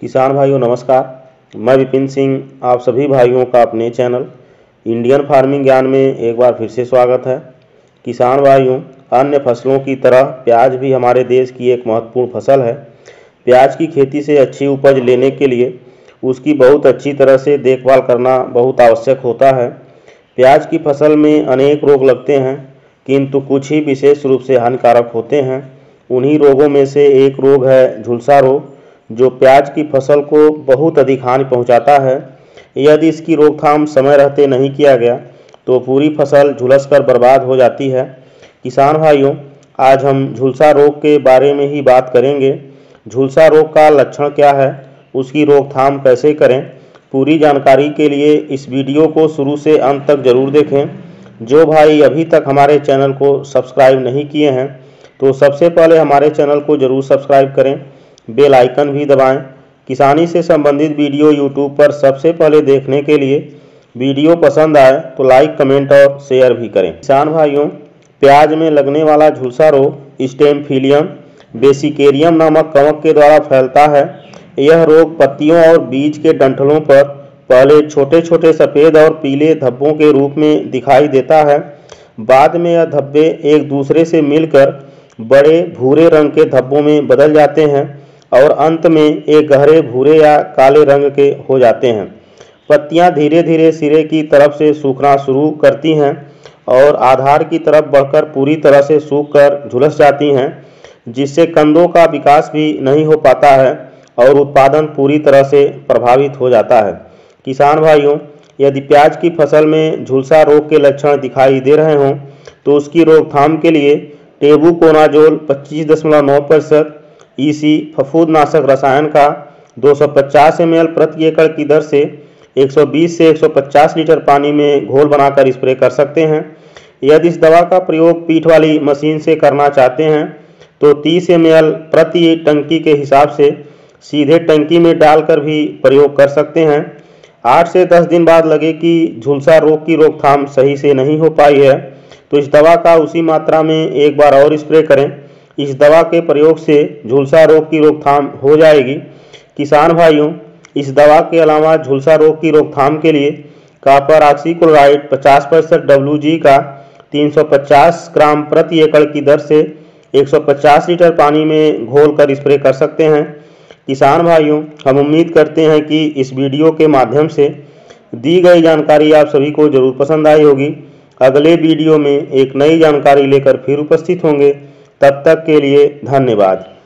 किसान भाइयों नमस्कार। मैं विपिन सिंह आप सभी भाइयों का अपने चैनल इंडियन फार्मिंग ज्ञान में एक बार फिर से स्वागत है। किसान भाइयों, अन्य फसलों की तरह प्याज भी हमारे देश की एक महत्वपूर्ण फसल है। प्याज की खेती से अच्छी उपज लेने के लिए उसकी बहुत अच्छी तरह से देखभाल करना बहुत आवश्यक होता है। प्याज की फसल में अनेक रोग लगते हैं, किंतु कुछ ही विशेष रूप से हानिकारक होते हैं। उन्हीं रोगों में से एक रोग है झुलसा रोग, जो प्याज की फसल को बहुत अधिक हानि पहुंचाता है। यदि इसकी रोकथाम समय रहते नहीं किया गया तो पूरी फसल झुलसकर बर्बाद हो जाती है। किसान भाइयों, आज हम झुलसा रोग के बारे में ही बात करेंगे। झुलसा रोग का लक्षण क्या है, उसकी रोकथाम कैसे करें, पूरी जानकारी के लिए इस वीडियो को शुरू से अंत तक जरूर देखें। जो भाई अभी तक हमारे चैनल को सब्सक्राइब नहीं किए हैं तो सबसे पहले हमारे चैनल को जरूर सब्सक्राइब करें, बेल आइकन भी दबाएं। किसानी से संबंधित वीडियो यूट्यूब पर सबसे पहले देखने के लिए वीडियो पसंद आए तो लाइक, कमेंट और शेयर भी करें। किसान भाइयों, प्याज में लगने वाला झुलसा रोग स्टेमफिलियम बेसिकेरियम नामक कवक के द्वारा फैलता है। यह रोग पत्तियों और बीज के डंठलों पर पहले छोटे छोटे सफ़ेद और पीले धब्बों के रूप में दिखाई देता है। बाद में यह धब्बे एक दूसरे से मिलकर बड़े भूरे रंग के धब्बों में बदल जाते हैं और अंत में एक गहरे भूरे या काले रंग के हो जाते हैं। पत्तियां धीरे धीरे सिरे की तरफ से सूखना शुरू करती हैं और आधार की तरफ बढ़कर पूरी तरह से सूखकर झुलस जाती हैं, जिससे कंदों का विकास भी नहीं हो पाता है और उत्पादन पूरी तरह से प्रभावित हो जाता है। किसान भाइयों, यदि प्याज की फसल में झुलसा रोग के लक्षण दिखाई दे रहे हों तो उसकी रोकथाम के लिए टेबुकोनाजोल 25.9% ईसी फफूंदनाशक रसायन का 250 ml प्रति एकड़ की दर से 120 से 150 लीटर पानी में घोल बनाकर स्प्रे कर सकते हैं। यदि इस दवा का प्रयोग पीठ वाली मशीन से करना चाहते हैं तो 30 ml प्रति टंकी के हिसाब से सीधे टंकी में डालकर भी प्रयोग कर सकते हैं। 8 से 10 दिन बाद लगे कि झुलसा रोग की रोकथाम सही से नहीं हो पाई है तो इस दवा का उसी मात्रा में एक बार और स्प्रे करें। इस दवा के प्रयोग से झुलसा रोग की रोकथाम हो जाएगी। किसान भाइयों, इस दवा के अलावा झुलसा रोग की रोकथाम के लिए कॉपर ऑक्सीक्लोराइड 50% WG का 350 ग्राम प्रति एकड़ की दर से 150 लीटर पानी में घोल कर स्प्रे कर सकते हैं। किसान भाइयों, हम उम्मीद करते हैं कि इस वीडियो के माध्यम से दी गई जानकारी आप सभी को जरूर पसंद आई होगी। अगले वीडियो में एक नई जानकारी लेकर फिर उपस्थित होंगे। तब तक के लिए धन्यवाद।